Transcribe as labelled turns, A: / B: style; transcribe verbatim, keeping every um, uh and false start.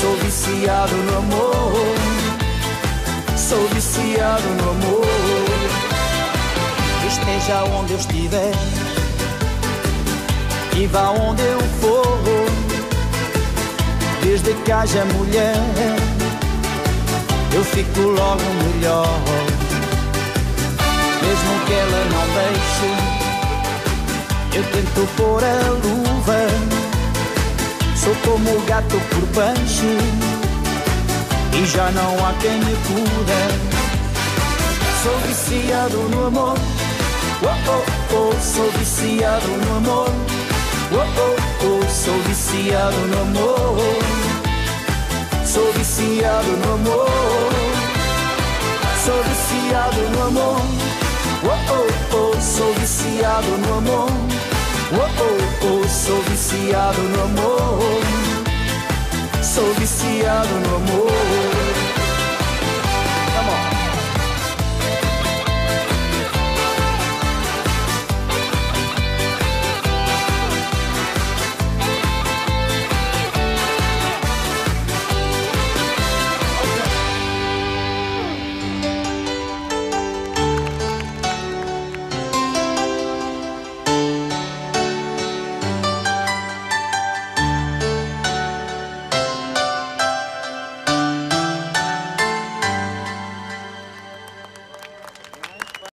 A: sou viciado no amor, sou viciado no amor. Esteja onde eu estiver e vá onde eu for, desde que haja mulher, eu fico logo melhor. Mesmo que ela não deixe, eu tento pôr a luva. Sou como o gato por peixe e já não há quem me cura. Sou viciado no amor, oh, oh, oh. Sou viciado no amor, oh, oh, oh. Sou viciado no amor, sou viciado no amor, sou viciado no amor, oh, oh, oh. Sou viciado no amor, oh, oh, oh. Sou viciado no amor, sou viciado no amor.